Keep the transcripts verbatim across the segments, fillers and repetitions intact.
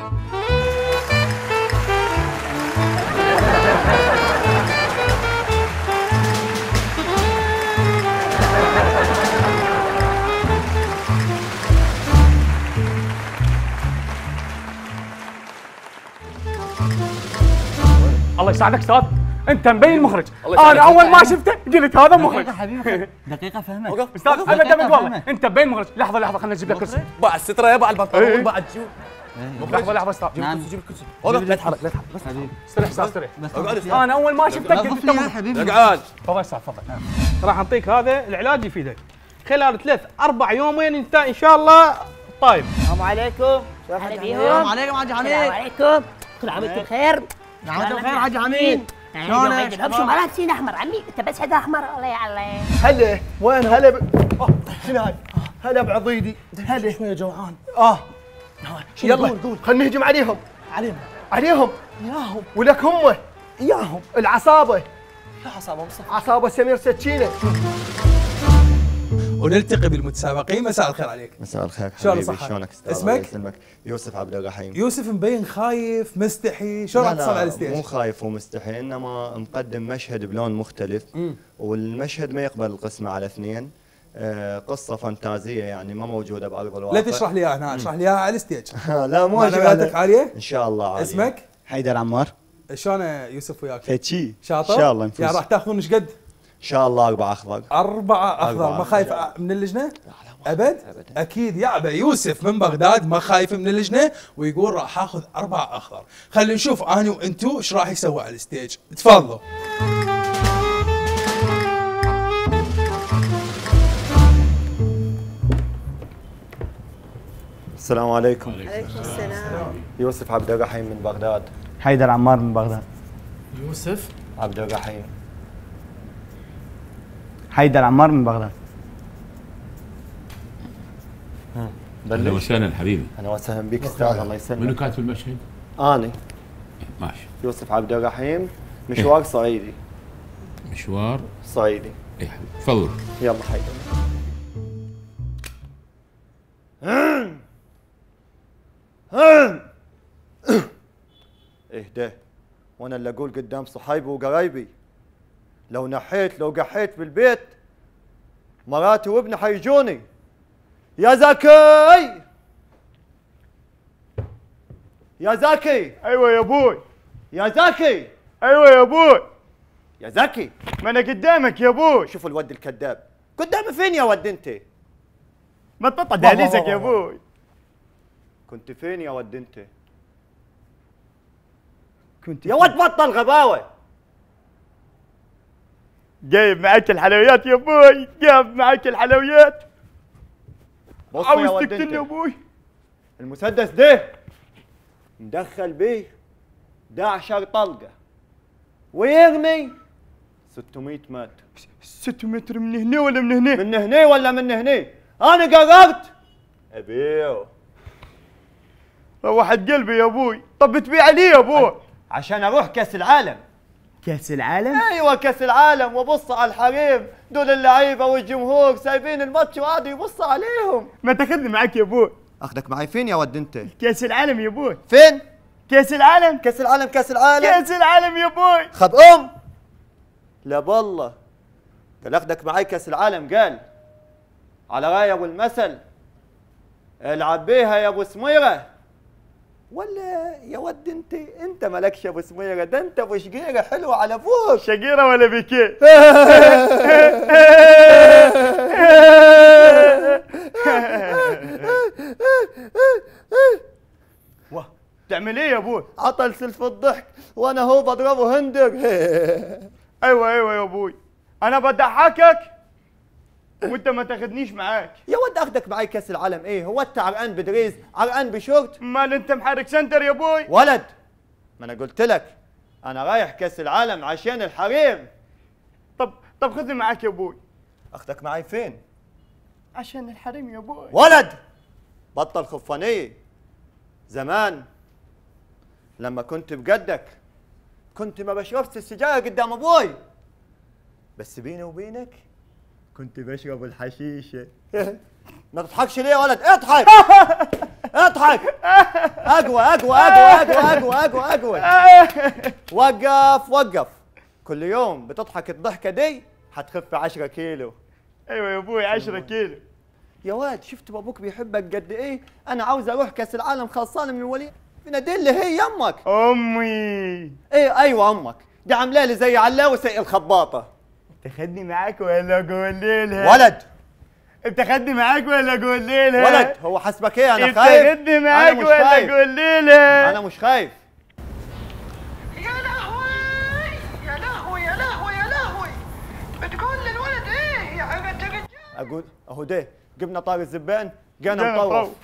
الله يساعدك استاذ، انت مبين مخرج. انا اول ما شفته قلت هذا مخرج. دقيقة حبيبي دقيقة فهمك. استاذ ابد ابد والله انت مبين مخرج. لحظه لحظه خلينا نجيب لك كرسي. باع الستره يا باع البنطلون بعد شو. لحظه لحظه استاذ. جيب الكرسي جيب الكرسي. وقف لا تتحرك لا تتحرك بس حبيبي استريح استاذ استريح. اقعد استاذ. انا اول ما شفته قلت يا حبيبي. اقعد. تفضل استاذ تفضل. راح نعطيك هذا العلاج يفيدك خلال ثلاث اربع يومين انت ان شاء الله طيب. السلام عليكم. هلا بيهم. السلام عليكم حاج حميد. السلام عليكم. كل عام وانتم بخير. نعم وانتم بخير حاج حميد. شلونك؟ شو ما لابسين احمر عمي، انت بس حدا احمر الله يعلي. هلا وين هلا ب... اه شنو هاي؟ هلا بعضيدي هلا شويه جوعان. اه يلا يلا قول خلينا نهجم عليهم عليهم عليهم اياهم ولك هم اياهم. العصابه يا عصابه مصطفى. عصابه سمير سكينه. ونلتقي بالمتسابقين. مساء الخير عليك. مساء الخير شلون حبيبي، صحتك؟ شلونك استاذ؟ اسمك؟ الله يسلمك. يوسف عبد الرحيم. يوسف مبين خايف مستحي، شلون راح لا تصل على لا الستيج؟ مو خايف ومستحي، انما مقدم مشهد بلون مختلف. مم. والمشهد ما يقبل القسمه على اثنين. آه قصه فانتازيه يعني ما موجوده بارض الواقع. لا تشرح لي اياها هنا، اشرح لي اياها على الستيج. لا مو معنوياتك عاليه؟ ان شاء الله عاليه. اسمك؟ حيدر عمار. شلون يوسف وياك؟ فشي شاطر؟ ان شاء الله نفوز. يعني راح تاخذون ايش قد؟ ان شاء الله اربع اخضر. أربعة أخضر. أربعة. ما خايف من اللجنة؟ أبد؟ أبداً. أكيد يعبى يوسف من بغداد ما خايف من اللجنة ويقول راح آخذ أربعة أخضر. خلينا نشوف أنا وأنتو إيش راح يسوي على الستيج. تفضلوا. السلام عليكم. عليكم السلام. يوسف عبد الرحيم من بغداد. حيدر عمار من بغداد. يوسف عبد الرحيم. حيدر عمار من بغداد. اهلا وسهلا حبيبي. اهلا وسهلا بك استاذ الله يسلمك. منو كاتب المشهد؟ اني ماشي. يوسف عبد الرحيم. مشوار صعيدي. مشوار صعيدي. اي حبيبي تفضل. يلا حيدر. اهدى وانا اللي اقول قدام صحايبي وقرايبي. لو نحيت لو قحيت بالبيت مراتي وابني حيجوني. يا زكي يا زكي. ايوه يا ابوي. يا زكي. ايوه يا ابوي. يا زكي. ما انا قدامك يا ابوي. شوف الود الكذاب قدامي فين يا ود انت؟ ما تقطع دهليزك يا ابوي. كنت فين يا ود انت؟ كنت يا ود بطل غباوه. جايب معاك الحلويات يا ابوي، جايب معاك الحلويات. بص يا عاوز ود تقتلني انت. يا ابوي. المسدس ده مدخل بيه ده عشر طلقه ويرمي ستمية متر. ستة متر من هنا ولا من هنا؟ من هنا ولا من هنا؟ انا قررت ابيعه. روحت قلبي يا ابوي. طب بتبيع ليه يا ابوي؟ عشان اروح كاس العالم. كأس العالم؟ ايوه كاس العالم وابص على الحريم دول اللعيبه والجمهور سايبين الماتش وقعدوا يبصوا عليهم. ما تاخذني معاك يا ابوي. اخذك معي فين يا ود انت؟ كاس العالم يا ابوي. فين؟ كاس العالم. كاس العالم كاس العالم. كاس العالم يا ابوي. خب ام. لا بالله قال اخذك معي كاس العالم. قال على رايه والمثل العب بيها يا ابو سميره. ولا يا ود انت انت مالكش ابو سميره، ده انت ابو شقيره حلوه على فوق. شقيره ولا بيكي؟ واه تعمل ايه يا ابوي؟ عطل سلف الضحك وانا هو بضربه هندر. ايوه ايوه يا ابوي انا بضحكك وانت ما تاخدنيش معاك. يا ود اخدك معي كاس العالم ايه؟ هو انت عرقان بدريز عرقان بشورت؟ مال انت محرك سنتر يا ابوي. ولد ما انا قلت لك انا رايح كاس العالم عشان الحريم. طب طب خذني معاك يا ابوي. اخدك معي فين؟ عشان الحريم يا ابوي. ولد بطل خفانيه. زمان لما كنت بجدك كنت ما بشربش السجاير قدام ابوي، بس بيني وبينك كنت بشرب الحشيشه. ما تضحكش ليه يا ولد؟ اضحك. اضحك. اقوى اقوى اقوى اقوى اقوى اقوى اقوى. وقف وقف. كل يوم بتضحك الضحكه دي حتخف عشرة كيلو. ايوه يا ابوي عشرة كيلو. يا واد شفت ابوك بيحبك قد ايه؟ انا عاوز اروح كاس العالم خلصان من الوليد. نادين اللي هي يمك. امي. ايه ايوه امك، دي عامله لي زي علاوسه الخباطه. تاخدني معاك ولا اقول ليلها؟ ولد بتاخدني معاك ولا اقول ليلها؟ ولد هو حسبك ايه؟ انا خايف. تاخدني معاك ولا خايف. اقول ليلها؟ انا مش خايف. يا لهوي يا لهوي يا لهوي يا لهوي. بتقول للولد ايه يا عبد الرجال؟ اقول اهو ده جبنا طار الزبان جانا جانا نطوف. نطوف.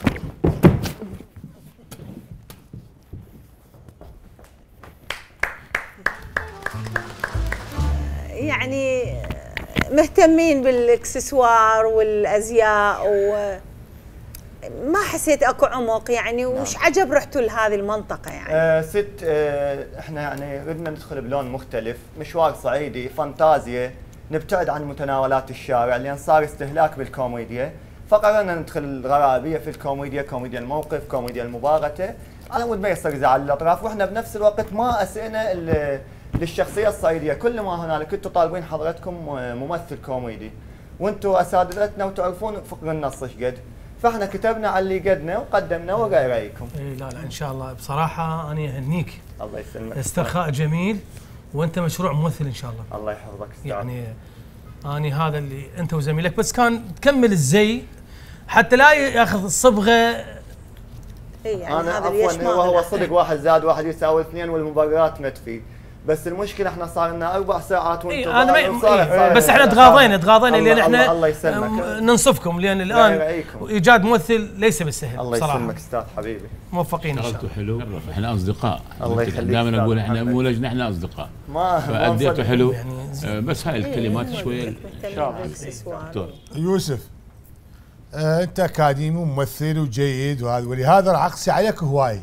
يعني مهتمين بالاكسسوار والازياء و ما حسيت اكو عمق يعني. وش عجب رحتوا لهذه المنطقه يعني؟ آه ست آه احنا يعني بدنا ندخل بلون مختلف، مشوار صعيدي فانتازيا، نبتعد عن متناولات الشارع لان صار استهلاك بالكوميديا، فقررنا ندخل الغرابيه في الكوميديا، كوميديا الموقف، كوميديا المباغته، على مود ما يصير زعل الاطراف، واحنا بنفس الوقت ما اسئنا للشخصيه الصعيديه، كل ما هنالك كنتوا طالبين حضرتكم ممثل كوميدي، وانتم اساتذتنا وتعرفون فقر النص ايش قد، فاحنا كتبنا على اللي قدنا وقدمنا وراي رايكم. اي لا لا ان شاء الله بصراحه انا اهنيك. الله يسلمك. استرخاء جميل وانت مشروع ممثل ان شاء الله. الله يحفظك. يعني اني هذا اللي انت وزميلك بس كان تكمل الزي حتى لا ياخذ الصبغه. اي يعني انا هذا عفوا هو هو صدق واحد زاد واحد يساوي اثنين والمبررات ما تفيد، بس المشكله احنا صار لنا اربع ساعات وانتم انا ما بس احنا تغاضينا تغاضينا لان احنا الله يسلمك ننصفكم لان الان ايجاد ممثل ليس بالسهل. الله يسلمك استاذ حبيبي. موفقين ان شاء الله. حلو احنا اصدقاء. الله يخليك. دائما نقول احنا مو لجنه احنا اصدقاء. ما فاديته حلو يعني بس هاي الكلمات شويه. دكتور يوسف آه انت اكاديمي وممثل وجيد وهذا، ولهذا راح اقسي عليك هواي.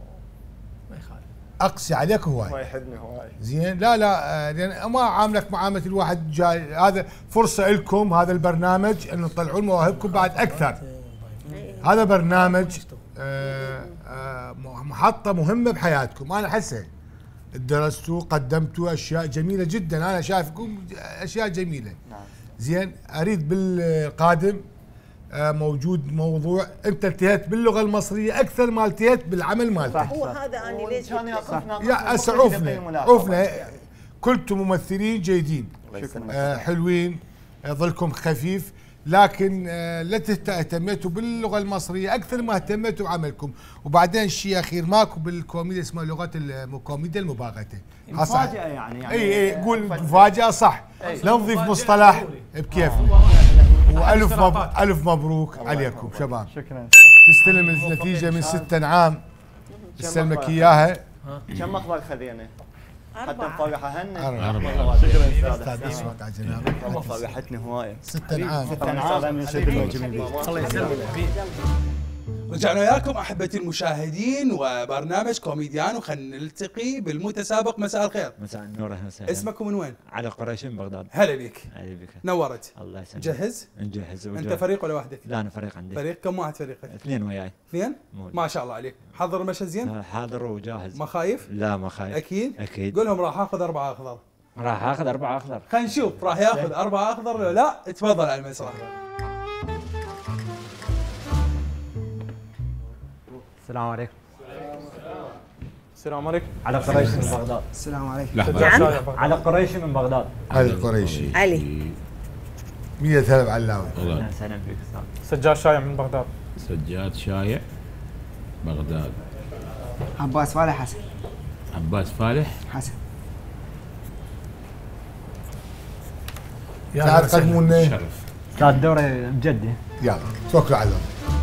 اقسي عليك هواي. ما يحبني هواي. زين لا لا آه لان ما عاملك معامله الواحد جاي، هذا فرصه لكم هذا البرنامج انه تطلعون مواهبكم بعد اكثر. هذا برنامج آه آه محطه مهمه بحياتكم، انا احسه درستوا قدمتوا اشياء جميله جدا، انا شايفكم اشياء جميله. زين اريد بالقادم آه موجود موضوع انت التهيت باللغه المصريه اكثر ما التهيت بالعمل مالتك. هو هذا انا ليش يا هسه عوفنا عوفنا كلتم ممثلين جيدين آه حلوين آه ظلكم خفيف، لكن آه لا اهتميتوا باللغه المصريه اكثر ما اهتميتوا بعملكم. وبعدين شيء اخير ماكو بالكوميديا اسمها لغه الكوميديا المباغته. مفاجاه يعني يعني اي اي قول مفاجاه صح، لا نضيف مصطلح بكيف. والف مبروك الف مبروك عليكم شباب. شكرا. تستلم النتيجه من ست انعام تسلمك اياها. كم مخبر خذينا؟ حتى نفرحها هن. أربعة. شكرا استاذ اسمك على جناب. والله فرحتني هوايه. ست انعام. ست انعام. الله يسلمك. رجعنا وياكم احبتي المشاهدين وبرنامج كوميديان، وخلنا نلتقي بالمتسابق. مساء الخير. مساء النور اهلا وسهلا. اسمك ومن وين؟ على قريش من بغداد. هلا بك. هلا بك. نورت. الله يسلمك. جهز؟ نجهز. انت فريق ولا وحدك؟ لا انا فريق عندي. فريق كم واحد فريقك؟ اثنين وياي. اثنين؟ مول. ما شاء الله عليك. حضر المشهد زين؟ حاضر وجاهز. ما خايف؟ لا ما خايف. اكيد؟ اكيد. قول لهم راح اخذ اربعه اخضر. راح اخذ اربعه اخضر. خلينا نشوف راح ياخذ اربعه اخضر ولا لا. تفضل على المسرح. السلام عليكم. السلام عليكم. على قريش من بغداد. السلام عليكم. على قريش من بغداد. علي القريشي. علي. مية ثلاث علاوي. اهلا وسهلا بك استاذ. سجاد شايع من بغداد. سجاد شايع بغداد. عباس فالح حسن. عباس فالح حسن. تعال قدموا لنا. شرف. استاذ دوري بجدي. يلا توكلوا على الله.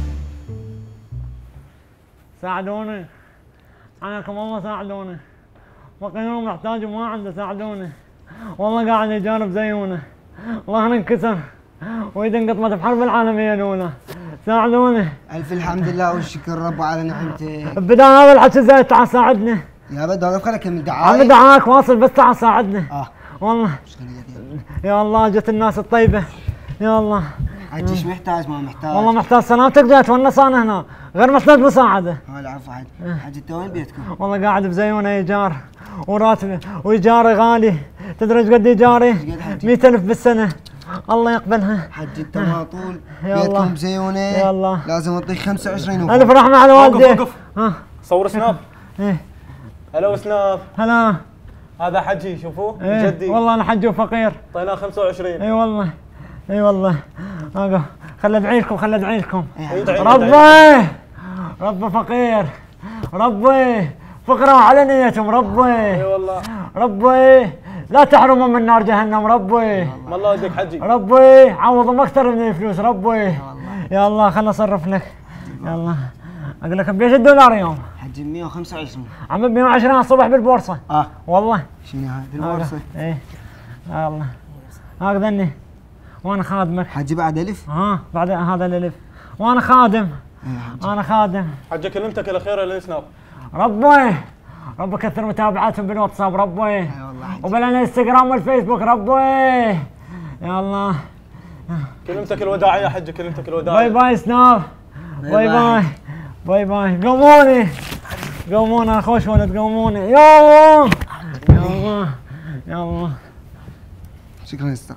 ساعدوني عنكم الله ساعدوني، فقير محتاج وما عنده ساعدوني، والله قاعد يجارب زيونه، ظهري انكسر وايدي انقطمت بحرب العالميه الاولى، ساعدوني. الف الحمد لله والشكر رب على نعمته. بدال هذا الحكي زايد تعال ساعدني. يا بدر وقف خلك من دعاء. عم دعاك واصل بس تعال ساعدني. اه والله يا الله جت الناس الطيبه، يا الله حجي ايش محتاج ما محتاج؟ والله محتاج سلامتك، جاي اتونس انا هنا غير محتاج مساعده. اه العفو حج. حج انت وين بيتكم؟ والله قاعد بزيونه ايجار وراتبي وايجاري غالي، تدري ايش قد ايجاري؟ مئة ألف بالسنه. الله يقبلها. حج انت ما طول يلا. بيتكم بزيونه. يلا لازم اعطيك خمسة وعشرين الف رحمه على والدي. وقف وقف. ها صور سناب. ايه هلو سناب. هلا. هذا حجي شوفوه إيه جدي. والله انا حجي وفقير. اعطيناه خمسة وعشرين. اي والله اي والله. اقف خل ادعي لكم خل ادعي لكم. ادعي ربي ربي فقير، ربي فقرة على نيتهم، ربي اي والله ربي لا تحرمهم من نار جهنم، ربي ما الله يوديك حجي. ربي عوضهم اكثر من الفلوس، ربي يا الله خلنا اصرف لك. يلا اقول لك بيش الدولار يوم؟ حجي مئة وخمسة وعشرين. عم ب مئة وعشرين الصبح بالبورصة. اه والله شنو هاي بالبورصة؟ ايه الله هكذا وانا خادمك. حجي بعد الف؟ اه بعد هذا الالف وانا خادم. انا خادم. حجي كلمتك الاخيره للسناب. ربي ربي كثر متابعاتهم بالواتساب، ربي وبالانستغرام والفيسبوك، ربي يا الله. كلمتك الوداعيه حجي، كلمتك الوداعيه. باي باي سناب. باي باي باي باي. قوموني قوموني خوش ولد قوموني. يا الله يا الله يا الله. شكرا استاذ.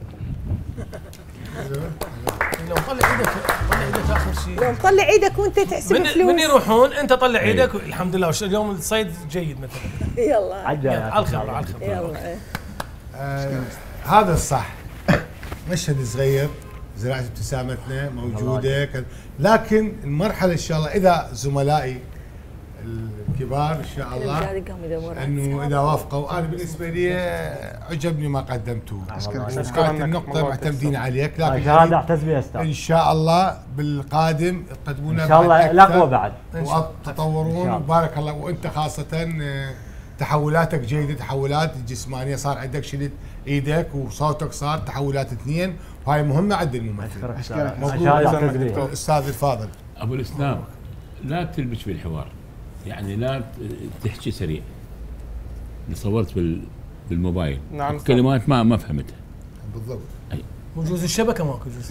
لو طلع ايدك طلع ايدك اخر شيء. لو طلع ايدك وانت تحسب من فلوس. من يروحون انت طلع ايدك الحمد لله اليوم الصيد جيد مثلا. يلا على الخبره على الخبره. يلا. آه هذا الصح. مشهد صغير، زراعة ابتسامتنا موجودة، لكن المرحلة إن شاء الله إذا زملائي الكبار إن شاء الله أنه إذا وافقوا، أنا بالنسبة لي عجبني ما قدمتوه. كانت النقطة معتمدين عليك، لكن شهادة أعتز بها أستاذ. إن شاء الله بالقادم تقدمونا إن شاء الله الأقوى بعد. وتطورون وبارك الله. وأنت خاصة تحولاتك جيدة، تحولات جسمانية، صار عندك شلت ايدك وصوتك صار تحولات اثنين، وهاي مهمة عند الممثل. اشكرك مبروك الاستاذ الفاضل. ابو الاسلام لا تلبش في الحوار، يعني لا تحكي سريع. اللي صورت بال بالموبايل نعم كلمات ما ما فهمتها بالضبط. وجوز الشبكه ماكو جوز.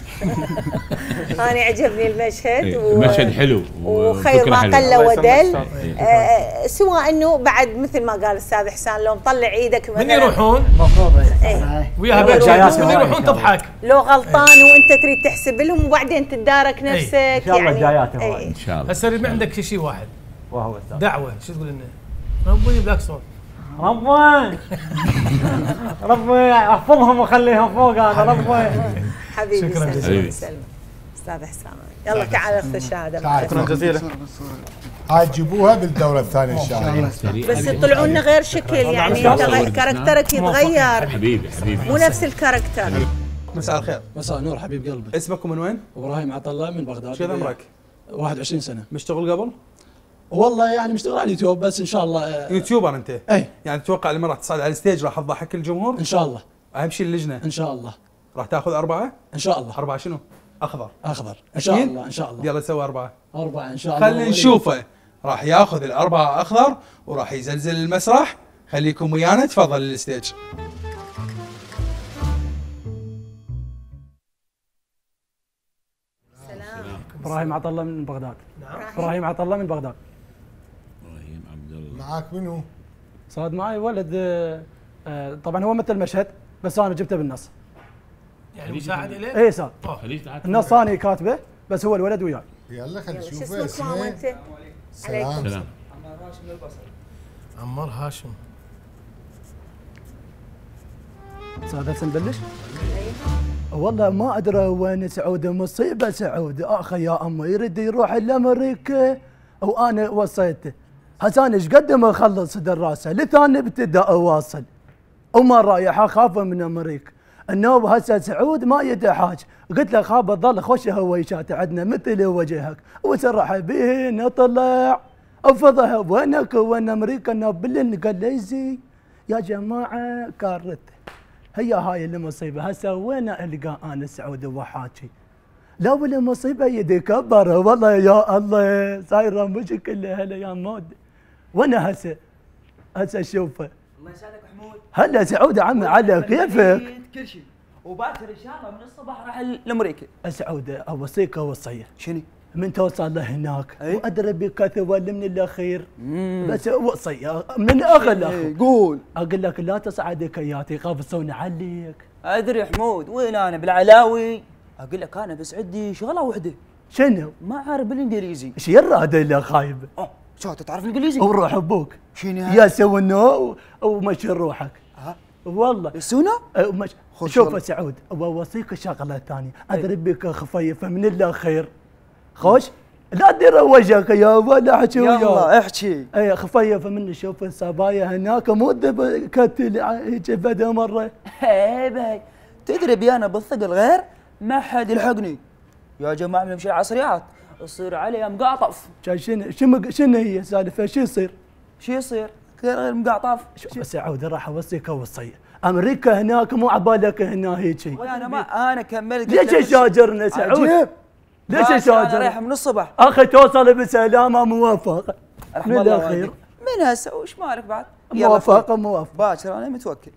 انا عجبني المشهد و... المشهد حلو وخير ما قل ودل. آه سوى انه بعد مثل ما قال الاستاذ حسان لو مطلع ايدك من يروحون المفروض ايه وياها بس من يروحون تضحك. لو غلطان وانت تريد تحسب لهم وبعدين تتدارك نفسك. ان شاء الله الجايات يعني ان شاء الله. هسه ما عندك شيء واحد وهو استاذ دعوه، شو تقول لنا؟ ربي يبلاك صوت. ربي ربي احفظهم وخليهم فوق انا. ربي حبيبي شكرا جزيلا. استاذ حسام يلا تعال اخذ الشهاده. شكرا جزيلا. هاي تجيبوها بالدوره الثانيه ان شاء الله. بس يطلعون لنا غير شكل، يعني انت كاركترك يتغير. حبيبي حبيبي مو نفس الكاركتر. مساء الخير. مساء النور حبيب قلبي. اسمك ومن وين؟ ابراهيم عطله من بغداد. شو عمرك؟ واحد وعشرين سنه. مشتغل قبل؟ والله يعني مشتغل على اليوتيوب بس ان شاء الله. يوتيوبر انت؟ اي. يعني تتوقع لما راح تصعد على الستيج راح تضحك الجمهور؟ ان شاء الله. اهم شيء اللجنه. ان شاء الله. راح تاخذ اربعه؟ ان شاء الله. اربعه شنو؟ اخضر. اخضر ان شاء الله ان شاء الله. يلا سوي اربعه. اربعه ان شاء الله. خلينا نشوفه راح ياخذ الاربعه اخضر وراح يزلزل المسرح. خليكم ويانا، تفضل الستيج. ابراهيم عطله من بغداد. ابراهيم عطله من بغداد. ابراهيم عبد الله. معاك منو؟ صاد معي ولد. آه طبعا هو مثل المشهد بس انا جبته بالنص. يعني مساعد اليه؟ اي صار. النص ثاني انا كاتبه بس هو الولد وياي. يلا خلينا نشوفه. شو اسمك ماما انت؟ سلام. سلام. عمار هاشم. صاد هسه نبلش؟ والله ما ادري وين سعود، مصيبه سعود اخي يا امي يريد يروح لامريكا وانا وصيته. هسه انا ايش قد ما اخلص دراسه لثاني ابتدا اواصل وما رايح اخاف من امريكا. النوب هسه سعود ما يتحاج، قلت له خاب الظل خوش هويشات عندنا مثل وجهك وسرح به نطلع افضها وينك وين امريكا النوب بالانجليزي يا جماعه كارت. هي هاي المصيبه هسه وين القى انا سعود وحاكي. لا ولا مصيبه يدي كبر والله يا الله صايره مشكله هلا يا مود. وانا هسه هسه شوفه. الله يسعدك محمود. هلا سعود عمي على كيفك؟ كل شيء. وباكر ان شاء الله من الصباح راح لامريكا. سعود اوصيك وصيه. شنو؟ من توصل لهناك أي؟ وادري بك تولي من الاخير. بس وصيه من اغل اخو. قول. اقول لك لا تصعد كياتي يقفصون عليك. ادري حمود وين انا بالعلاوي؟ اقول لك انا بس عندي شغله واحده. شنو؟ ما اعرف بالانجليزي. ايش يراد اللي خايب؟ اه شو تعرف الانجليزي؟ وروح ابوك. شنو يا سونو ومشي روحك. ها؟ والله سونو؟ مش... شوف سعود بوصيك شغله ثانيه، ادري بك خفيفه من الاخير. خوش لا تدير وجهك يا ولا احكي وياك. يلا احكي. اي خفيفه من شوف الصبايا هناك مو كتل هيك بدا مره. اي باي تدري بي انا بالثقل غير ما حد يلحقني. يا جماعه بنمشي عصريات تصير علي مقاطف. شنو شنو شنو هي سالفه شو يصير؟ شو يصير؟ غير غير مقاطف. شوف سعود راح اوصيك وصيه. امريكا هناك مو عبالك هنا هيك. وانا ما انا كملت. ليش شاجرنا سعود؟ عجيب. ليش شاجر؟ انا شاجر؟ رايح من الصبح. اخي توصل بسلامه موفق. من الاخير. من هسه وش مالك بعد؟ موفق موفق. باكر انا متوكل.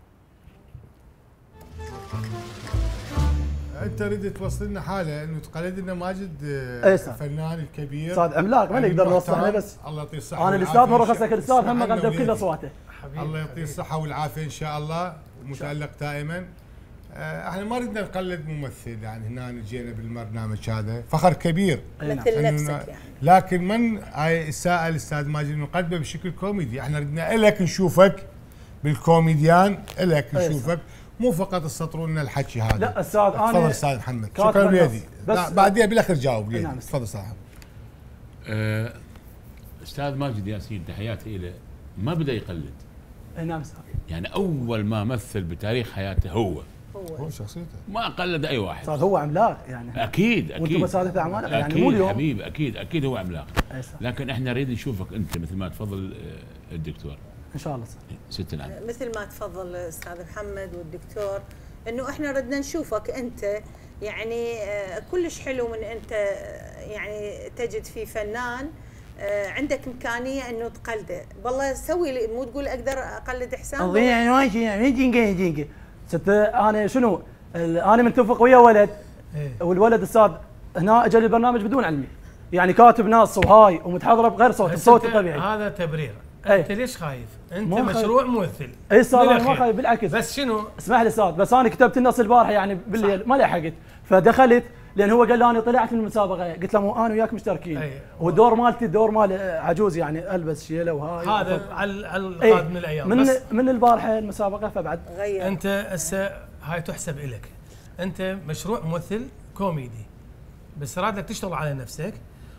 انت ردت توصل لنا حاله انه تقلد لنا ماجد الفنان الكبير صاد عملاق ما نقدر نوصل بس. الله يعطيه الصحه. انا الاستاذ مره خصك الاستاذ هم قدم كل اصواته. الله يعطيه الصحه والعافيه ان شاء الله ومتالق دائما. احنا ما ردنا نقلد ممثل يعني هنا جينا بالبرنامج هذا فخر كبير مثل نفسك يعني. لكن من هاي سائل الاستاذ ماجد نقدمه بشكل كوميدي. احنا ردنا لك نشوفك بالكوميديان لك نشوفك مو فقط تسطروا لنا الحكي هذا. لا استاذ انا تفضل استاذ محمد. شكرا ليدي. بعديها بالاخر جاوب ليدي. تفضل استاذ محمد. أه استاذ ماجد ياسين تحياتي له ما بدا يقلد. اي نعم استاذ. يعني اول ما مثل بتاريخ حياته هو هو شخصيته ما قلد اي واحد. صار هو عملاق يعني. اكيد اكيد. وانتم مساله اعمال يعني مو اليوم. حبيبي اكيد اكيد هو عملاق. لكن احنا نريد نشوفك انت مثل ما تفضل الدكتور. ان شاء الله ست العام. مثل ما تفضل استاذ محمد والدكتور انه احنا ردنا نشوفك انت يعني كلش حلو من انت يعني تجد في فنان عندك امكانيه انه تقلده. والله سوي لي مو تقول اقدر اقلد حسام. يعني ماشي يعني جينجي جينجي ست انا شنو انا متفق ويا ولد والولد استاذ هنا اجى البرنامج بدون علمي يعني كاتب نص وهاي ومتحضره بغير صوت الصوت الطبيعي. هذا تبرير. أي. انت ليش خايف؟ انت مشروع ممثل. اي استاذ انا ما خايف بالعكس. بس شنو؟ اسمح لي استاذ بس انا كتبت النص البارحه يعني بالليل ما لحقت فدخلت لان هو قال لي انا طلعت من المسابقه قلت له مو انا وياك مشتركين. والدور مالتي الدور مال عجوز يعني البس شيله وهاي هذا على القادم من الايام. من بس من البارحه المسابقه فبعد غير. انت هسه هاي تحسب لك. انت مشروع ممثل كوميدي بس راد لك تشتغل على نفسك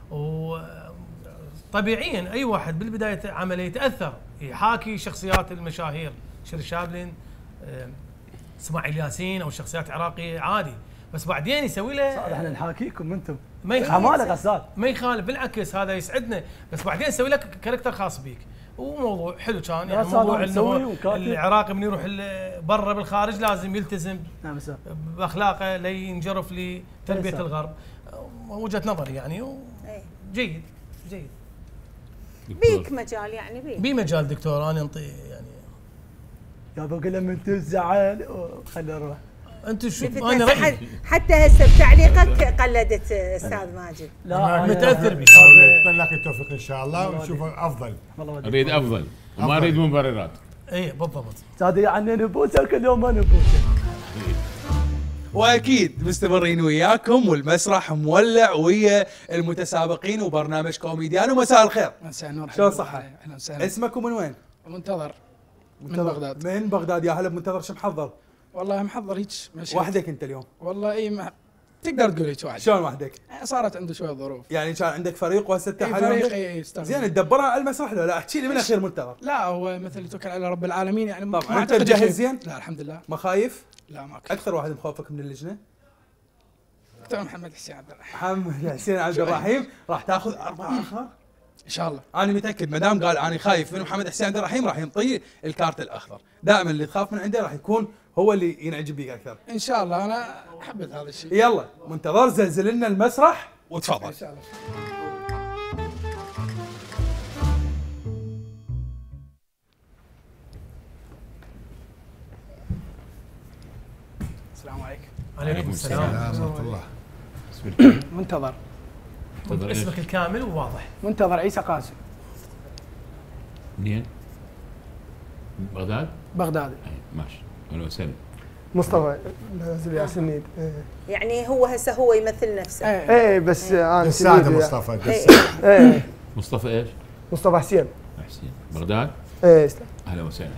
وطبيعيا اي واحد بالبدايه عمله يتاثر يحاكي شخصيات المشاهير شير شابلن اسماعيل ياسين او شخصيات عراقيه عادي بس بعدين يسوي له صار احنا نحاكيكم انتم ما يخالف استاذ ما يخالف بالعكس هذا يسعدنا بس بعدين يسوي لك كاركتر خاص بيك وموضوع حلو كان يعني موضوع انه العراقي من يروح برا بالخارج لازم يلتزم نعم باخلاقه لينجرف لتربيه الغرب وجهه نظري يعني جيد جيد بيك مجال يعني بيك بي مجال دكتور انا انطي يعني يا ابو قلم انت زعل خلي نروح انت شوف انا رايي حتى هسه بتعليقك قلدت استاذ ماجد. لا متاثر بك. اتمنى لك التوفيق ان شاء الله ونشوف افضل. اريد افضل وما اريد مبررات. اي بالضبط. استاذ يعني نبوسك اليوم ما نبوسك. واكيد مستمرين وياكم والمسرح مولع ويا المتسابقين وبرنامج كوميديان ومساء الخير. مساء النور. شلون صحة؟ اهلا وسهلا. اسمك ومن وين؟ منتظر. من بغداد. من بغداد يا هلا بمنتظر شو محضر؟ والله محضر هيك ماشي. وحدك انت اليوم؟ والله اي مح... تقدر تقول هيك واحد. شلون وحدك؟ صارت عنده شويه ظروف. يعني كان عندك فريق وهسه انت حاليا فريق اي زين تدبرها على المسرح لو لا احكي لي من اخير منتظر. لا هو مثل يتوكل على رب العالمين يعني. طبعا انت مجهز زين؟ لا الحمد لله. ما خايف؟ لا ما خايف. اكثر واحد مخوفك من اللجنه؟ دكتور محمد حسين عبد الرحيم. محمد حسين عبد الرحيم راح تاخذ اربعه اخر؟ ان شاء الله. انا متاكد ما دام قال انا خايف من محمد حسين عبد الرحيم راح ينطي الكارت الاخضر. دائما اللي تخاف من عنده راح يكون هو اللي ينعجب بيك اكثر. ان شاء الله انا حبيت هذا الشيء. يلا منتظر زلزل لنا المسرح وتفضل. ان شاء الله. السلام عليكم. عليكم السلام ورحمة الله. منتظر. اسمك الكامل وواضح. منتظر عيسى قاسم. منين؟ بغداد؟ بغداد. ماشي، اهلا وسهلا. مصطفى نازل يا سنيد. يعني هو هسه هو يمثل نفسه. ايه, ايه بس انا دسادة مصطفى دسادة. ايه مصطفى ايش؟ مصطفى حسين. حسين، بغداد؟ ايه اسلم. اهلا وسهلا.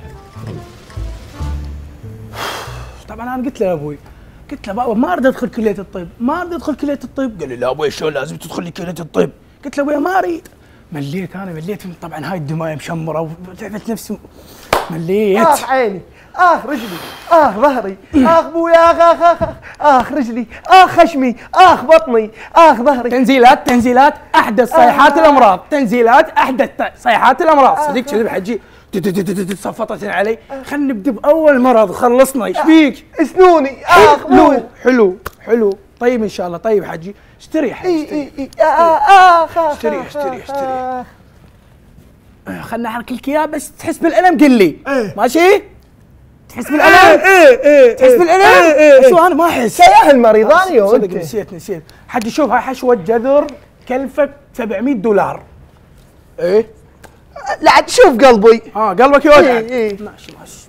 طبعا انا قلت له يا ابوي، قلت له بابا ما اريد ادخل كليه الطب، ما اريد ادخل كليه الطب، قال لي لا ابوي شلون لازم تدخل لي كليه الطب؟ قلت له ابوي ما اريد. مليت انا مليت من طبعا هاي الدمايه مشمره وتعبت نفسي مليت. اخ عيني، اخ رجلي، اخ ظهري، اخ بويا، اخ اخ اخ اخ رجلي، اخ خشمي، اخ بطني، اخ ظهري. تنزيلات تنزيلات احدث صيحات الامراض، تنزيلات احدث صيحات الامراض. صدق كذب حجي صفطت علي. خلينا نبدا باول مرض وخلصنا. ايش فيك؟ اسنوني. اخ حلو حلو حلو. طيب ان شاء الله. طيب حجي اشتري حجي. اي اي اخ اشتري اشتري اشتري. خلنا احرك لك اياه بس تحس بالالم قل لي. ماشي؟ تحس بالالم؟ ايه ايه تحس بالالم؟ ايه ايه شو انا ما احس. سياح المريضاني صدق نسيت نسيت. حجي شوف هاي حشوه جذر كلفك سبعمية دولار. ايه؟ لا عاد شوف قلبي. اه قلبك يوجع. ايه ايه ماشي ماشي.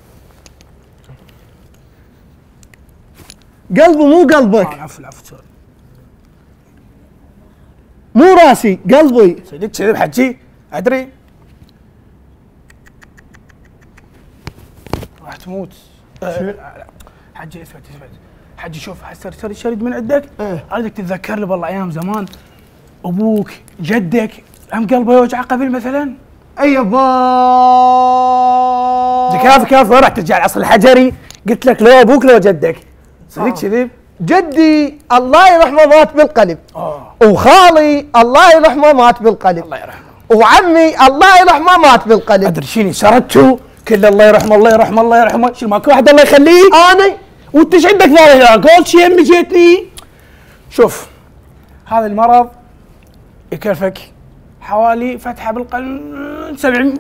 قلبه مو قلبك. اه العفو العفو سوري. مو راسي قلبي. صدق كذب حجي ادري. راح تموت. أه حجي اثبت اثبت. حجي شوف هسه ارسل شريد من عندك. ايه اريدك تتذكر لي والله ايام زمان ابوك جدك هم قلبه يوجع قبل مثلا؟ اي يابا كيف كيف وين راح ترجع العصر الحجري؟ قلت لك لو ابوك لو جدك. صدق كذب؟ جدي الله يرحمه مات بالقلب. اه وخالي الله يرحمه مات بالقلب. الله يرحمه. وعمي الله يرحمه مات بالقلب. ادري شيني شردتوا كل الله يرحمه الله يرحمه الله يرحمه. شو ماكو واحد الله يخليه؟ انا وانت ايش عندك ثالث قلت شي امي جيتني. شوف هذا المرض يكلفك حوالي فتحه بالقلب سبعين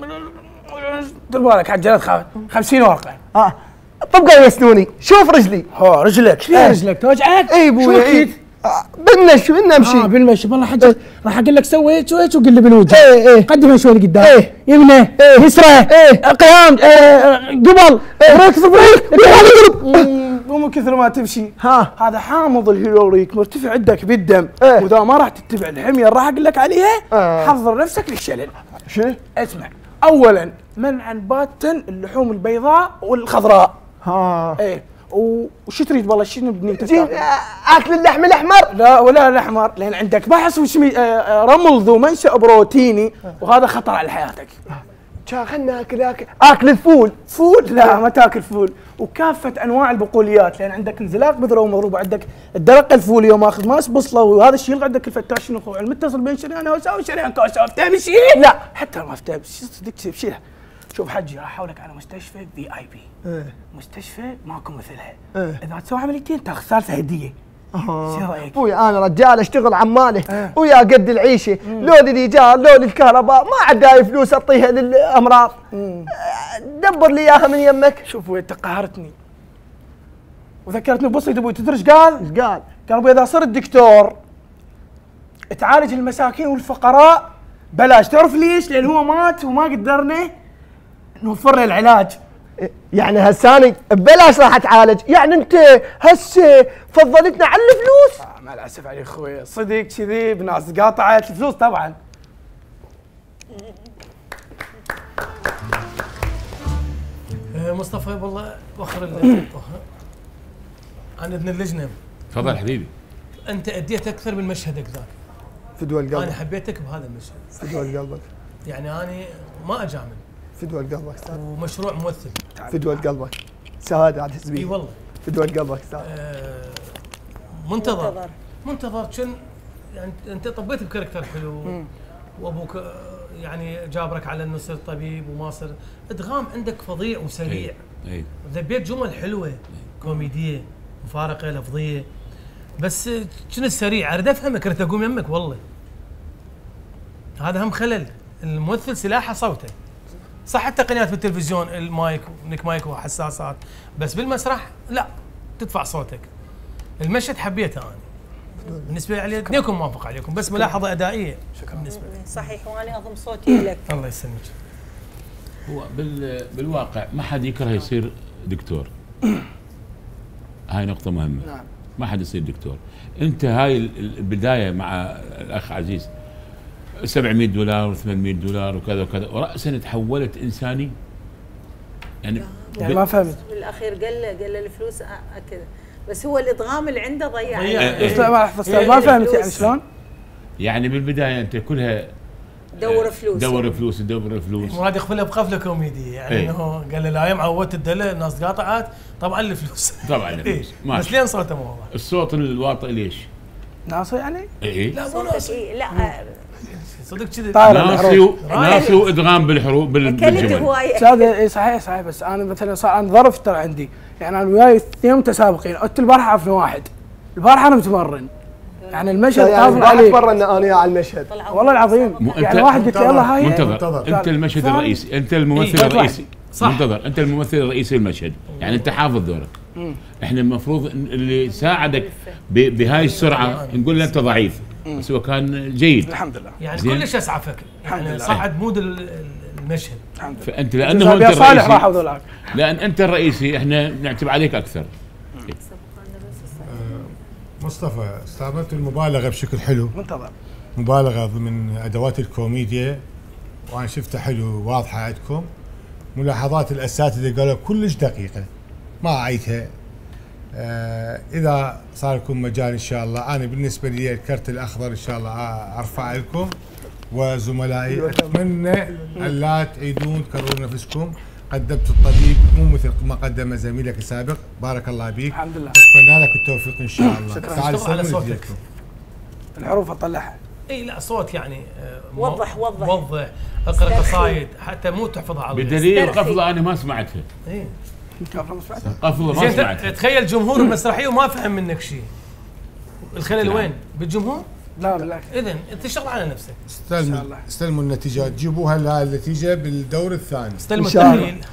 دير بالك عجلت خمسين ورقه. اه طبقا يسنوني. شوف رجلي. ها رجلك شو ايه. رجلك توجعك؟ اي ابوي اي آه بالمشي بالنمشي. اه بالمشي والله حجي راح اقول لك سوي هيك وهيك وقل لي بالوجه. ايه ايه قدم شوي لقدام. ايه يمنى ايه يسرى ايه قيام ايه قبل بريك في بريك. مو كثر ما تمشي. ها هذا حامض الهيلوريك مرتفع عندك بالدم. ايه. واذا ما راح تتبع الحميه راح اقول لك عليها. اه. حضر نفسك للشلل. شو؟ اسمع اولا منعا باتا اللحوم البيضاء والخضراء. ها ايه وش تريد والله شنو بنيتك؟ اكل اللحم الاحمر؟ لا ولا الاحمر لان عندك بحث وشمي رمل ذو منشا بروتيني وهذا خطر على حياتك. خلنا اكل اكل اكل الفول. فول؟ لا ما تاكل فول. وكافه انواع البقوليات لان عندك انزلاق بذره ومضروب وعندك الدرقه الفوليه وماخذ ماس بصله وهذا الشيء يلغى عندك الفتاش شنو اخوي المتصل بين شريان وسا وشريان كوسا افتهم شيء؟ لا حتى ما افتهم صدق شيلها. شوف حجي راح احولك على مستشفى في اي بي. ايه مستشفى ماكو مثلها. ايه اذا تسوي عمليتين تاخذ ثالثه هديه. اه شو رايك؟ ابوي انا رجال اشتغل عماله اه. ويا قد العيشه لو الايجار لو الكهرباء ما عندي فلوس اعطيها للامراض. مم. دبر لي اياها من يمك. شوف انت قهرتني وذكرتني ببسيط ابوي تدري ايش قال؟ ايش قال؟ قال ابوي اذا صرت دكتور تعالج المساكين والفقراء بلاش. تعرف ليش؟ لان هو مات وما قدرنا نوفر له العلاج. يعني هساني ببلاش راح اتعالج، يعني انت هسه فضلتنا على الفلوس؟ آه مع الاسف عليك اخوي صدق كذي بناس قاطعت الفلوس طبعا. مصطفى والله وخر عن ابن اللجنه. تفضل حبيبي. انت اديت اكثر من مشهدك ذاك. فدوى القلب. انا حبيتك بهذا المشهد. فدوى قلبك. يعني انا ما اجامل. فدوى قلبك استاذ. ومشروع ممثل. فدوى قلبك. شهاده على الحزبيه. اي والله. فدوى قلبك استاذ. آه منتظر منتظر كن يعني انت طبيت بكاركتر حلو. مم. وابوك يعني جابرك على انه صرت طبيب وما صرت ادغام عندك فظيع وسريع. اي ذبيت جمل حلوه أي. كوميديه مفارقه لفظيه بس كنت سريع اريد افهمك اريد اقوم يمك والله. هذا هم خلل. الممثل سلاحه صوته. صح التقنيات بالتلفزيون المايك ونيك مايك وحساسات بس بالمسرح لا تدفع صوتك. المشهد حبيته انا بالنسبه لي، اثنينكم موافق عليكم، بس ملاحظه ادائيه شكرا بالنسبه لي. صحيح، وانا اضم صوتي لك. الله يسلمك. هو بال بالواقع ما حد يكره يصير دكتور. هاي نقطة مهمة. نعم. ما حد يصير دكتور. انت هاي البداية مع الاخ عزيز سبعمئة دولار و800 دولار وكذا وكذا، ورأسا تحولت انساني. يعني يعني ما فهمت. بالاخير قال له قال له الفلوس كذا، بس هو الادغام اللي عنده ضيع. بس ما ما فهمت يعني شلون؟ يعني بالبداية انت كلها دور فلوس دور فلوس دور فلوس مراد يقفلها بقفله كوميديه، يعني ايه؟ انه قال له لا يوم عودت الدله الناس قاطعت طبعا الفلوس. طبعا الفلوس. إيه؟ بس لين صوته مو واضح. الصوت الواطئ ليش؟ ناصي يعني؟ ايه لا مو ناصي. لا صدق كذي ناصي و... ناصي وادغام بالحروف بالجمل. هذا صحيح صحيح، بس انا مثلا صار انا ظرف ترى عندي، يعني انا وياي اثنين متسابقين، قلت البارحه عرفنا واحد، البارحه انا متمرن. يعني المشهد يعني عليه تمرنا انا على المشهد والله العظيم. يعني واحد قلت لي يلا هاي منتظر انت المشهد الرئيسي، انت الممثل إيه؟ الرئيسي. صح. منتظر انت الممثل الرئيسي المشهد، يعني انت حافظ دورك. مم. احنا المفروض اللي ساعدك ب... بهاي السرعه نقول له انت ضعيف، بس هو كان جيد الحمد لله. يعني كلش اسعفك، يعني صعد مود المشهد. فانت لانه انت صالح راح وذولاك، لان انت الرئيسي احنا نعتب عليك اكثر. مصطفى استعملت المبالغه بشكل حلو. منتظر. مبالغه ضمن ادوات الكوميديا، وانا شفتها حلو واضحه عندكم. ملاحظات الاساتذه قالوا كلش دقيقه ما اعيدها. آه اذا صار لكم مجال ان شاء الله، انا بالنسبه لي الكرت الاخضر ان شاء الله ارفع لكم وزملائي. اتمنى الا تعيدون تكررون نفسكم. قدمت الطبيب مو مثل ما قدم زميلك السابق، بارك الله بيك. الحمد لله. اتمنى لك التوفيق ان شاء الله. شكرا. اشتغل على صوتك. الحروف اطلعها. اي لا صوت يعني آه وضح وضح وضح اقرا قصايد حتى مو تحفظها على بدليل قفله انا ما سمعتها. اي قفله ما سمعتها. قفله ما سمعتها. تخيل جمهور المسرحيه وما فهم منك شيء. الخلل وين؟ بالجمهور؟ لا بالعكس. اذا انت اشتغل على نفسك. استلموا استلموا النتيجات، جيبوها لها النتيجه بالدور الثاني. استلموا التحليل.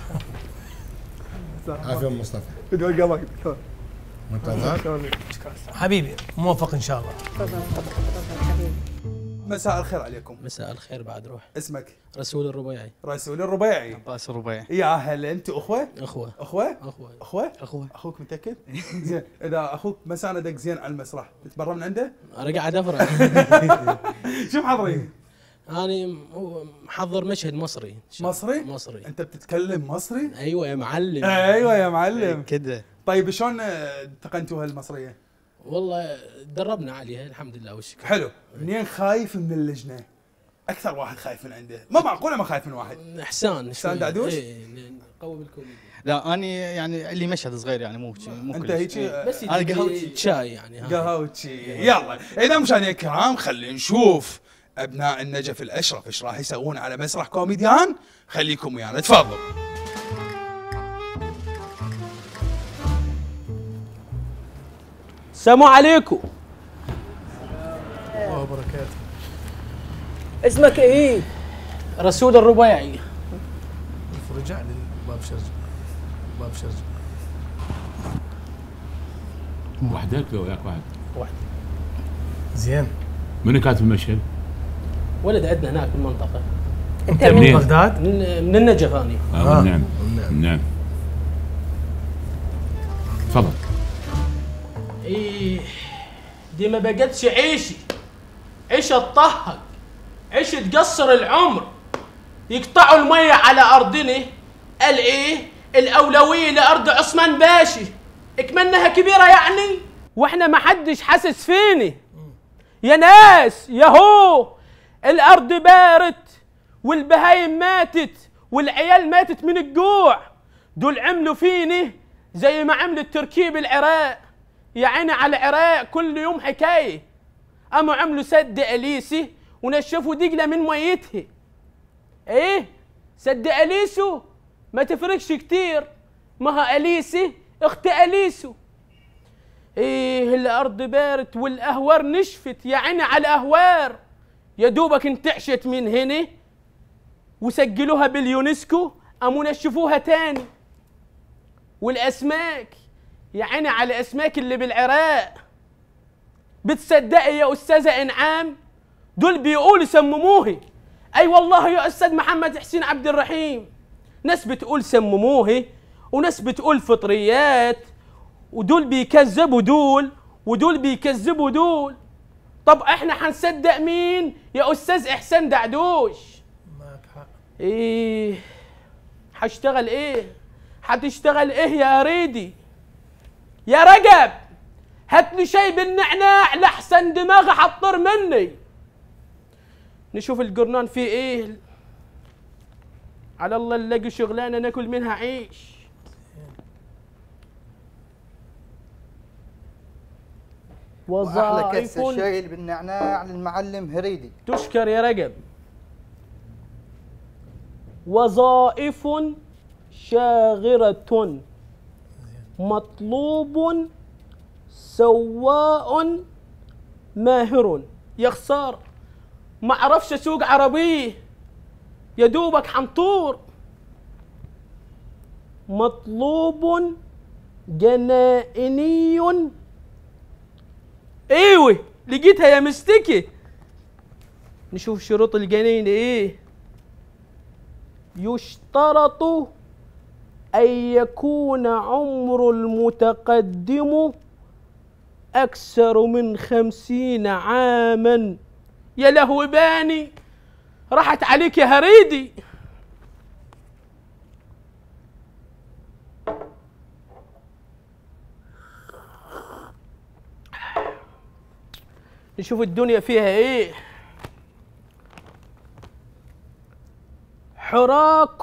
عافيه مصطفى. بدي قلبك دكتور. منتظر. حبيبي موفق ان شاء الله. تفضل تفضل حبيبي. مساء الخير عليكم. مساء الخير بعد روح. اسمك؟ رسول الربيعي. رسول الربيعي. عباس الربيعي. يا هلا، انتوا اخوه؟ اخوه. اخوه؟ اخوه. اخوه؟ اخوه. اخوك متاكد؟ زين، اذا اخوك ما ساندك زين على المسرح تتبرى من عنده؟ انا قاعد افرح. شو محضرين؟ انا محضر مشهد مصري. مصري؟ مصري. انت بتتكلم مصري؟ ايوه يا معلم. ايوه يا معلم. كده. طيب شلون اتقنتوا هالمصريه؟ والله دربنا عليها الحمد لله والشكر. حلو. منين خايف من اللجنه؟ اكثر واحد خايف من عنده، ما معقوله ما خايف من واحد. احسان. احسان دعدوش؟ ايه نقوي بالكوميديا. لا اني يعني اللي مشهد صغير يعني مو مو انت هيك بس انا قهوتشي شاي يعني. قهوتشي. يلا اذا مشاهدينا الكرام خلينا نشوف ابناء النجف الاشرف ايش راح يسوون على مسرح كوميديان. خليكم ويانا تفضلوا. السلام عليكم. الله وبركاته. اسمك ايه؟ رسول الربيعي. رجع لي باب شرج باب شرج. وحدك لو وياك واحد؟ واحد. زين. من كاتب المشهد؟ ولد عندنا هناك بالمنطقة. انت من بغداد؟ من, من النجف اني. اه نعم نعم. تفضل. ايه دي ما بقتش عيشي، عيش تطهق، عيش تقصر العمر، يقطعوا المية على أرضنا. قال إيه؟ الأولوية لأرض عثمان باشي، اكمنها كبيرة يعني؟ وإحنا ما حدش حاسس فيني يا ناس. ياهو الأرض بارت والبهايم ماتت والعيال ماتت من الجوع. دول عملوا فيني زي ما عملوا التركيب العراق. يا عيني على العراق كل يوم حكاية. قاموا عملوا سد أليسي ونشفوا دجلة من ميتها. ايه سد أليسو ما تفرقش كتير، ما ها أليسي اخت أليسو. ايه الأرض بارت والأهوار نشفت. يا عيني على الأهوار، يا دوبك انتعشت من هنا وسجلوها باليونسكو قاموا نشفوها تاني. والأسماك يا عيني على اسمك اللي بالعراق. بتصدقي يا استاذه انعام؟ دول بيقولوا سمموه. اي والله يا استاذ محمد حسين عبد الرحيم، ناس بتقول سمموه وناس بتقول فطريات، ودول بيكذبوا دول ودول بيكذبوا دول. طب احنا هنصدق مين يا استاذ احسان دعدوش؟ معك حق. ايه هشتغل ايه؟ هتشتغل ايه يا ريدي؟ يا رجب هات لي شاي بالنعناع لحسن دماغي هتطير مني. نشوف الجرنان فيه ايه. على الله نلاقي شغلانه ناكل منها عيش. واحلى كاس الشاي اللي بالنعناع للمعلم هريدي. تشكر يا رجب. وظائف شاغرة مطلوب سواء ماهر. يا خسارة ما اعرفش اسوق عربيه، يا دوبك حنطور. مطلوب جنائني. ايوه لقيتها يا مستكي. نشوف شروط الجنين ايه. يشترط ان يكون عمر المتقدم اكثر من خمسين عاما. يا لهوي باني راحت عليك يا هريدي. نشوف الدنيا فيها ايه. حراك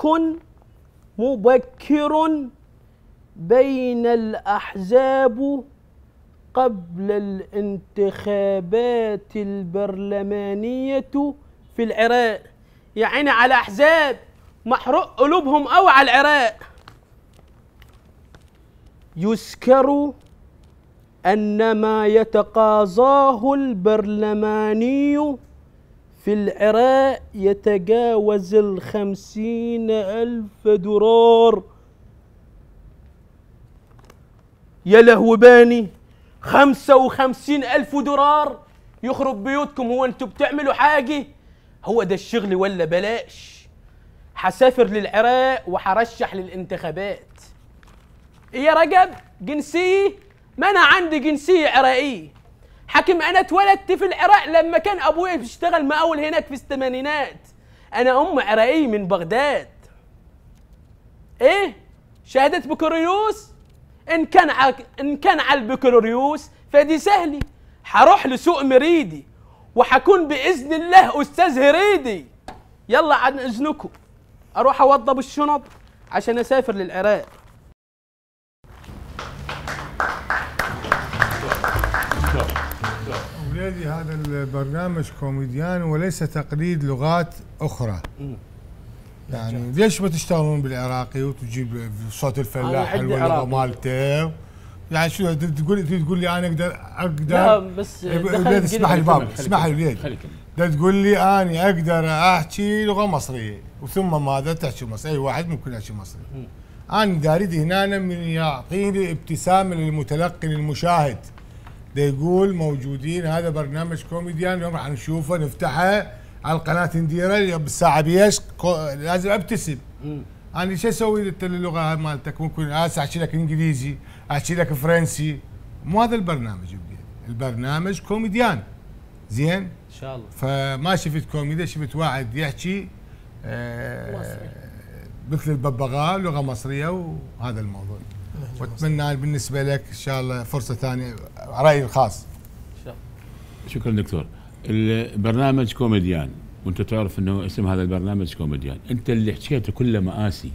مبكر بين الأحزاب قبل الانتخابات البرلمانية في العراق. يا عيني على أحزاب محروق قلوبهم قوي على العراق. يذكر أن ما يتقاضاه البرلماني في العراق يتجاوز الخمسين ألف دولار. يا لهوباني خمسة وخمسين ألف دولار يخرب بيوتكم. هو انتوا بتعملوا حاجة؟ هو ده الشغل ولا بلاش؟ حسافر للعراق وحرشح للانتخابات. ايه يا رجب جنسية؟ ما انا عندي جنسية عراقية. حكم انا اتولدت في العراق لما كان ابويا بيشتغل مقاول هناك في الثمانينات. انا ام عراقية من بغداد. ايه شهادة بكالوريوس؟ ان كان ع... ان كان على البكالوريوس فدي سهلة. هروح لسوق مريدي وحكون باذن الله استاذ هريدي. يلا عن اذنكم اروح اوضب الشنط عشان اسافر للعراق. أولادي هذا البرنامج كوميديان وليس تقليد لغات أخرى. يعني ليش ما تشتغلون بالعراقي وتجيب صوت الفلاح حلو مالته؟ يعني شو تقول تقول لي انا اقدر اقدر بس اسمح لي بابا اسمح لي وليد تقول لي انا اقدر احكي لغه مصريه وثم ماذا تحكي مصري؟ اي واحد ممكن يحكي مصري. انا اريد هنا من يعطيني ابتسامه للمتلقي للمشاهد. ده يقول موجودين هذا برنامج كوميديان اليوم راح نشوفه نفتحه على القناه نديره بالساعه بيش لازم ابتسم. انا شو اسوي انت اللغه مالتك؟ ممكن احكي لك انجليزي، احكي لك فرنسي. مو هذا البرنامج يبدي. البرنامج كوميديان زين ان شاء الله. فما شفت كوميديا، شفت واحد يحكي آه مثل الببغاء لغه مصريه وهذا الموضوع. واتمنى بالنسبه لك ان شاء الله فرصه ثانيه رايي الخاص. ان شاء الله. شكرا دكتور. البرنامج كوميديان وانت تعرف انه اسم هذا البرنامج كوميديان، انت اللي حكيته كله مآسي.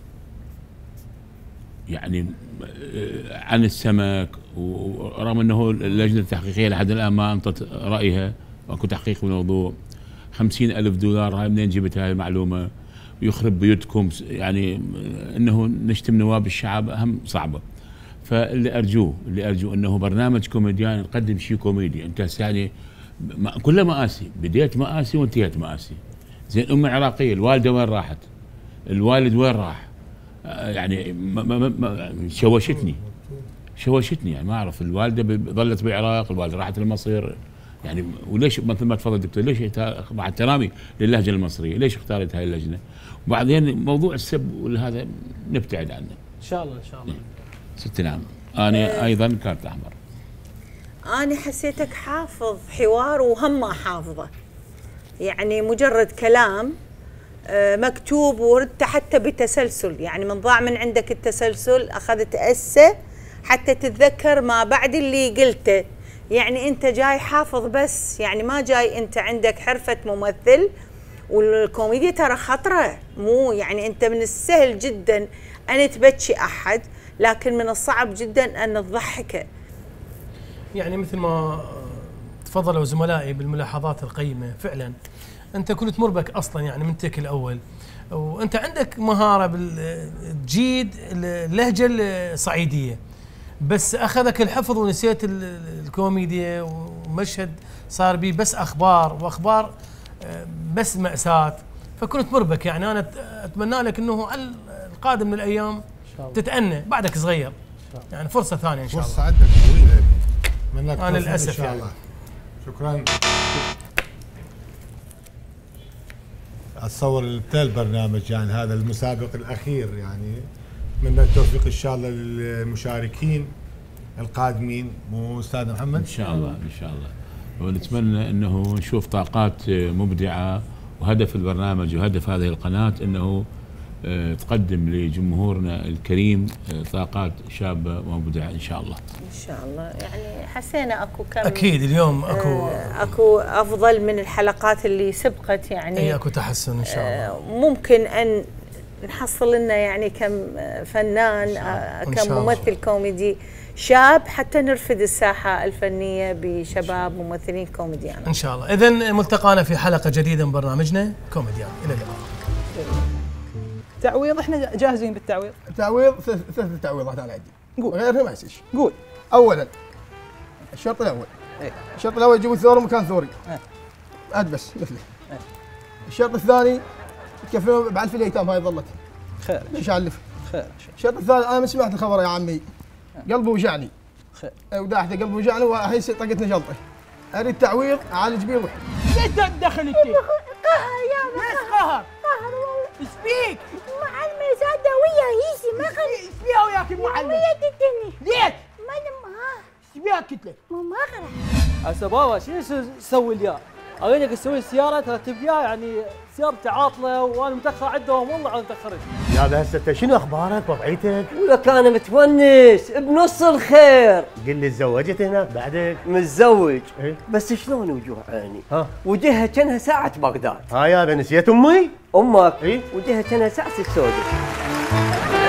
يعني عن السمك، ورغم انه اللجنه التحقيقيه لحد الان ما انطت رايها، واكو تحقيق بالموضوع. خمسين ألف دولار هاي منين جبت هاي المعلومه؟ ويخرب بيوتكم. يعني انه نشتم نواب الشعب هم صعبه. فاللي ارجوه اللي ارجوه انه برنامج كوميديان نقدم شيء كوميدي. انت يعني كله مآسي، بديت مآسي وانتهيت مآسي. زين أم عراقية، الوالدة وين راحت؟ الوالد وين راح؟ يعني ما ما ما شوشتني شوشتني يعني ما اعرف. الوالده ظلت بالعراق، الوالده راحت لمصر يعني. وليش مثل ما تفضل الدكتور ليش مع احترامي للهجه المصريه ليش اختارت هاي اللجنه؟ وبعدين موضوع السب وهذا نبتعد عنه ان شاء الله ان شاء الله. ست نعم. انا ايضا كارت احمر. انا حسيتك حافظ حوار وهم ما حافظه، يعني مجرد كلام مكتوب وردت حتى بتسلسل، يعني من ضاع من عندك التسلسل، اخذت اسه حتى تتذكر ما بعد اللي قلته. يعني انت جاي حافظ بس، يعني ما جاي انت عندك حرفة ممثل. والكوميديا ترى خطرة، مو يعني انت من السهل جدا ان تبكي احد، لكن من الصعب جدا ان تضحكه. يعني مثل ما تفضلوا زملائي بالملاحظات القيمة، فعلا انت كنت مربك اصلا يعني من تك الاول، وانت عندك مهارة بالتجيد اللهجة الصعيدية، بس اخذك الحفظ ونسيت الكوميديا، ومشهد صار بيه بس اخبار واخبار بس مأساة، فكنت مربك. يعني انا اتمنى لك انه على القادم من الايام تتأنى، بعدك صغير يعني فرصة ثانية ان شاء الله. فرصة عندك طويلة. اتمنى انا للاسف ان شاء يعني. الله. شكرا. اتصور انتهى البرنامج، يعني هذا المسابق الاخير، يعني اتمنى التوفيق ان شاء الله للمشاركين القادمين. مو استاذ محمد؟ ان شاء الله ان شاء الله. ونتمنى انه نشوف طاقات مبدعه، وهدف البرنامج وهدف هذه القناه انه تقدم لجمهورنا الكريم طاقات شابه مبدعه ان شاء الله. ان شاء الله. يعني حسينا اكو كم اكيد اليوم اكو آه اكو افضل من الحلقات اللي سبقت، يعني اي اكو تحسن ان شاء الله. آه ممكن ان نحصل لنا يعني كم فنان آه كم ممثل كوميدي شاب، حتى نرفد الساحه الفنيه بشباب ممثلين كوميديان ان شاء الله. اذا ملتقانا في حلقه جديده من برنامجنا كوميديان، الى اللقاء. تعويض، احنا جاهزين بالتعويض. تعويض ثلاث تعويضات انا عندي. قول غيرها ما يصير. قول. اولا الشرط الاول. ايه. الشرط الاول يجيبوا ثور مكان ثوري. ايه. عاد بس مثله. ايه. الشرط الثاني تكفلون بعلف الايتام، هاي ظلت. خير. ايش علف؟ خير. الشرط الثالث انا ما سمعت الخبر يا عمي. قلبي وجعني. خير. وداحته قلبي وجعني والحين طقتنا جلطه. اريد تعويض اعالج بيه روحي. ليش تدخل انت؟ قهر يا ليش قهر؟ قهر والله. سبيك. معلمة سادة ويا هيسي ما خلي. سبيها وياك المعلم. ويا تتني. ليش؟ ما ها. سبيها قلت لك. ما ما خلع. هسه بابا شنو تسوي لي؟ اريدك تسوي السياره ترتب لي يعني سيارتي عاطله وانا متاخر عندهم، والله على متاخرين. يا هذا هسه انت شنو اخبارك وضعيتك؟ ولك انا متونس بنص الخير. قل لي تزوجت هناك بعدك؟ متزوج. ايه؟ بس شلون وجوه عيني؟ ها؟ وجهها كانها ساعة بغداد. ها يا نسيت امي؟ امك؟ ايه؟ وجهها كانها ساعة السوداء.